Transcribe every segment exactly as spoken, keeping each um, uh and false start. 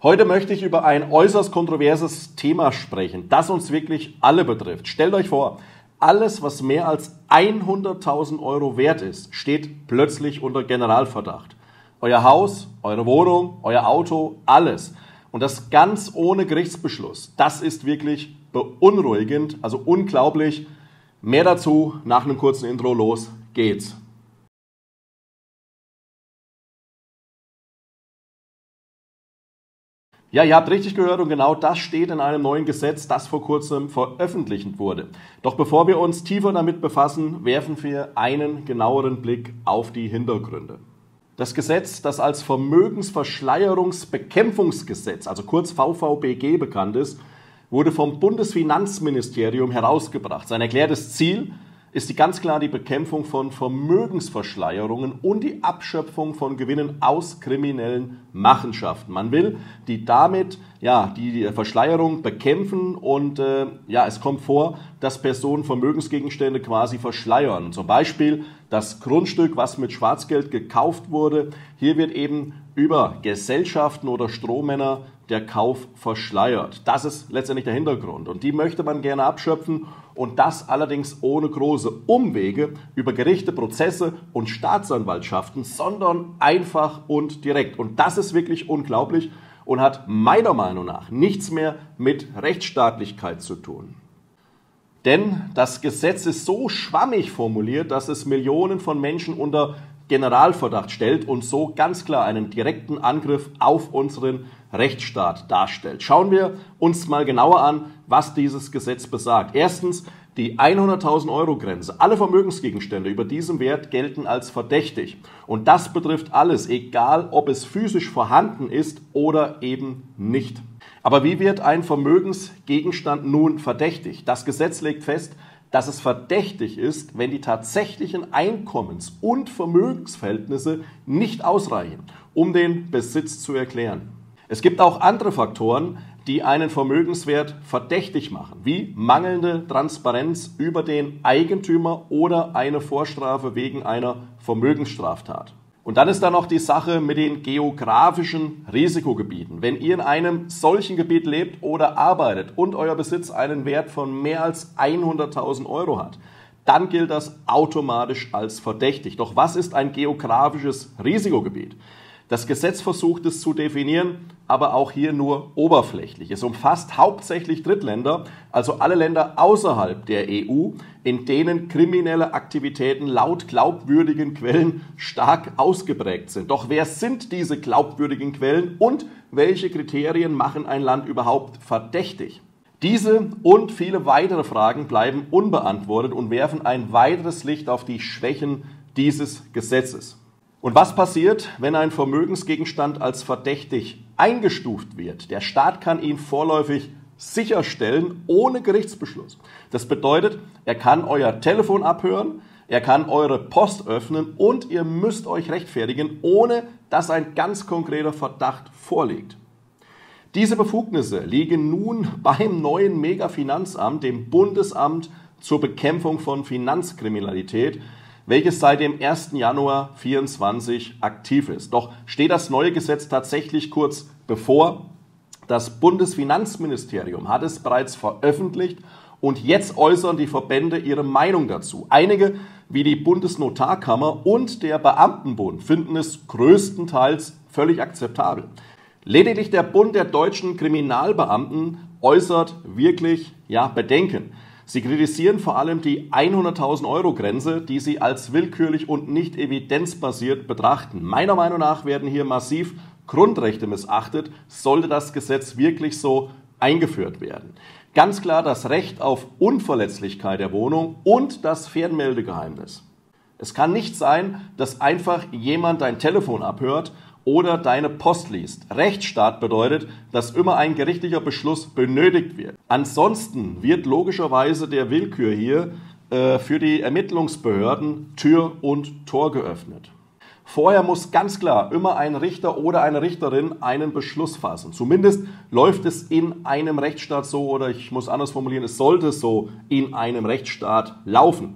Heute möchte ich über ein äußerst kontroverses Thema sprechen, das uns wirklich alle betrifft. Stellt euch vor, alles, was mehr als hunderttausend Euro wert ist, steht plötzlich unter Generalverdacht. Euer Haus, eure Wohnung, euer Auto, alles. Und das ganz ohne Gerichtsbeschluss. Das ist wirklich beunruhigend, also unglaublich. Mehr dazu nach einem kurzen Intro. Los geht's. Ja, ihr habt richtig gehört und genau das steht in einem neuen Gesetz, das vor kurzem veröffentlicht wurde. Doch bevor wir uns tiefer damit befassen, werfen wir einen genaueren Blick auf die Hintergründe. Das Gesetz, das als Vermögensverschleierungsbekämpfungsgesetz, also kurz V V B G bekannt ist, wurde vom Bundesfinanzministerium herausgebracht. Sein erklärtes Ziel ist die ganz klar die Bekämpfung von Vermögensverschleierungen und die Abschöpfung von Gewinnen aus kriminellen Machenschaften. Man will die damit ja die Verschleierung bekämpfen und äh, ja es kommt vor, dass Personen Vermögensgegenstände quasi verschleiern. Zum Beispiel das Grundstück, was mit Schwarzgeld gekauft wurde. Hier wird eben über Gesellschaften oder Strohmänner der Kauf verschleiert. Das ist letztendlich der Hintergrund und die möchte man gerne abschöpfen und das allerdings ohne große Umwege über Gerichte, Prozesse und Staatsanwaltschaften, sondern einfach und direkt. Und das ist wirklich unglaublich und hat meiner Meinung nach nichts mehr mit Rechtsstaatlichkeit zu tun. Denn das Gesetz ist so schwammig formuliert, dass es Millionen von Menschen unter Generalverdacht stellt und so ganz klar einen direkten Angriff auf unseren Rechtsstaat darstellt. Schauen wir uns mal genauer an, was dieses Gesetz besagt. Erstens die hunderttausend Euro Grenze. Alle Vermögensgegenstände über diesem Wert gelten als verdächtig. Und das betrifft alles, egal ob es physisch vorhanden ist oder eben nicht. Aber wie wird ein Vermögensgegenstand nun verdächtig? Das Gesetz legt fest, dass es verdächtig ist, wenn die tatsächlichen Einkommens- und Vermögensverhältnisse nicht ausreichen, um den Besitz zu erklären. Es gibt auch andere Faktoren, die einen Vermögenswert verdächtig machen, wie mangelnde Transparenz über den Eigentümer oder eine Vorstrafe wegen einer Vermögensstraftat. Und dann ist da noch die Sache mit den geografischen Risikogebieten. Wenn ihr in einem solchen Gebiet lebt oder arbeitet und euer Besitz einen Wert von mehr als hunderttausend Euro hat, dann gilt das automatisch als verdächtig. Doch was ist ein geografisches Risikogebiet? Das Gesetz versucht es zu definieren, aber auch hier nur oberflächlich. Es umfasst hauptsächlich Drittländer, also alle Länder außerhalb der E U, in denen kriminelle Aktivitäten laut glaubwürdigen Quellen stark ausgeprägt sind. Doch wer sind diese glaubwürdigen Quellen und welche Kriterien machen ein Land überhaupt verdächtig? Diese und viele weitere Fragen bleiben unbeantwortet und werfen ein weiteres Licht auf die Schwächen dieses Gesetzes. Und was passiert, wenn ein Vermögensgegenstand als verdächtig eingestuft wird? Der Staat kann ihn vorläufig sicherstellen ohne Gerichtsbeschluss. Das bedeutet, er kann euer Telefon abhören, er kann eure Post öffnen und ihr müsst euch rechtfertigen, ohne dass ein ganz konkreter Verdacht vorliegt. Diese Befugnisse liegen nun beim neuen Megafinanzamt, dem Bundesamt zur Bekämpfung von Finanzkriminalität, welches seit dem ersten Januar zweitausendvierundzwanzig aktiv ist. Doch steht das neue Gesetz tatsächlich kurz bevor? Das Bundesfinanzministerium hat es bereits veröffentlicht und jetzt äußern die Verbände ihre Meinung dazu. Einige, wie die Bundesnotarkammer und der Beamtenbund, finden es größtenteils völlig akzeptabel. Lediglich der Bund der deutschen Kriminalbeamten äußert wirklich ja, Bedenken. Sie kritisieren vor allem die hunderttausend Euro Grenze, die sie als willkürlich und nicht evidenzbasiert betrachten. Meiner Meinung nach werden hier massiv Grundrechte missachtet, sollte das Gesetz wirklich so eingeführt werden. Ganz klar das Recht auf Unverletzlichkeit der Wohnung und das Fernmeldegeheimnis. Es kann nicht sein, dass einfach jemand dein Telefon abhört oder deine Post liest. Rechtsstaat bedeutet, dass immer ein gerichtlicher Beschluss benötigt wird. Ansonsten wird logischerweise der Willkür hier äh, für die Ermittlungsbehörden Tür und Tor geöffnet. Vorher muss ganz klar immer ein Richter oder eine Richterin einen Beschluss fassen. Zumindest läuft es in einem Rechtsstaat so, oder ich muss anders formulieren, es sollte so in einem Rechtsstaat laufen.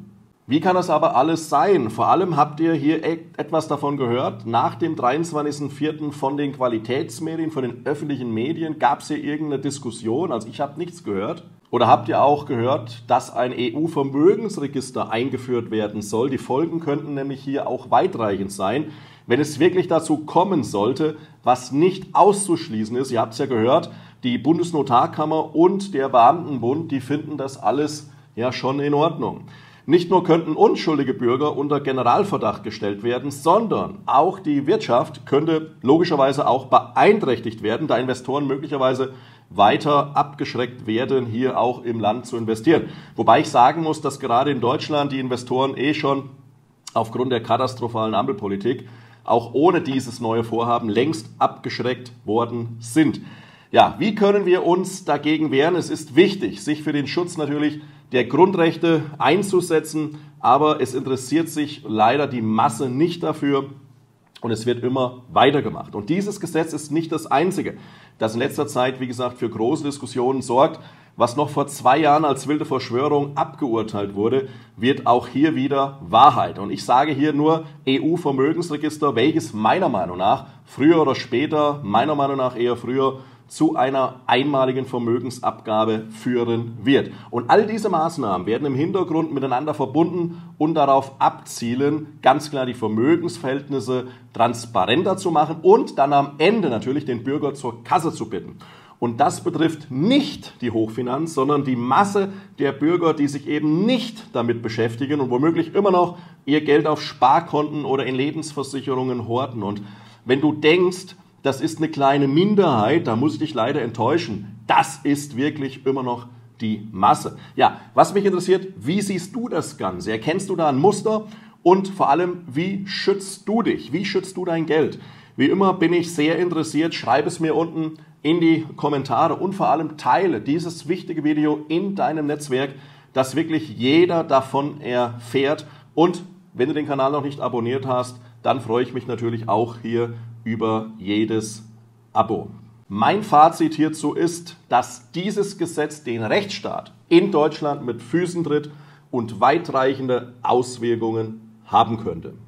Wie kann das aber alles sein? Vor allem habt ihr hier etwas davon gehört. Nach dem dreiundzwanzigsten vierten von den Qualitätsmedien, von den öffentlichen Medien, gab es hier irgendeine Diskussion? Also ich habe nichts gehört. Oder habt ihr auch gehört, dass ein E U-Vermögensregister eingeführt werden soll? Die Folgen könnten nämlich hier auch weitreichend sein, wenn es wirklich dazu kommen sollte, was nicht auszuschließen ist. Ihr habt es ja gehört, die Bundesnotarkammer und der Beamtenbund, die finden das alles ja schon in Ordnung. Nicht nur könnten unschuldige Bürger unter Generalverdacht gestellt werden, sondern auch die Wirtschaft könnte logischerweise auch beeinträchtigt werden, da Investoren möglicherweise weiter abgeschreckt werden, hier auch im Land zu investieren. Wobei ich sagen muss, dass gerade in Deutschland die Investoren eh schon aufgrund der katastrophalen Ampelpolitik auch ohne dieses neue Vorhaben längst abgeschreckt worden sind. Ja, wie können wir uns dagegen wehren? Es ist wichtig, sich für den Schutz natürlich der Grundrechte einzusetzen, aber es interessiert sich leider die Masse nicht dafür und es wird immer weitergemacht. Und dieses Gesetz ist nicht das einzige, das in letzter Zeit, wie gesagt, für große Diskussionen sorgt. Was noch vor zwei Jahren als wilde Verschwörung abgeurteilt wurde, wird auch hier wieder Wahrheit. Und ich sage hier nur E U-Vermögensregister, welches meiner Meinung nach früher oder später, meiner Meinung nach eher früher, zu einer einmaligen Vermögensabgabe führen wird. Und all diese Maßnahmen werden im Hintergrund miteinander verbunden und darauf abzielen, ganz klar die Vermögensverhältnisse transparenter zu machen und dann am Ende natürlich den Bürger zur Kasse zu bitten. Und das betrifft nicht die Hochfinanz, sondern die Masse der Bürger, die sich eben nicht damit beschäftigen und womöglich immer noch ihr Geld auf Sparkonten oder in Lebensversicherungen horten. Und wenn du denkst, das ist eine kleine Minderheit, da muss ich dich leider enttäuschen. Das ist wirklich immer noch die Masse. Ja, was mich interessiert, wie siehst du das Ganze? Erkennst du da ein Muster? Und vor allem, wie schützt du dich? Wie schützt du dein Geld? Wie immer bin ich sehr interessiert. Schreib es mir unten in die Kommentare und vor allem teile dieses wichtige Video in deinem Netzwerk, dass wirklich jeder davon erfährt. Und wenn du den Kanal noch nicht abonniert hast, dann freue ich mich natürlich auch hier über jedes Abo. Mein Fazit hierzu ist, dass dieses Gesetz den Rechtsstaat in Deutschland mit Füßen tritt und weitreichende Auswirkungen haben könnte.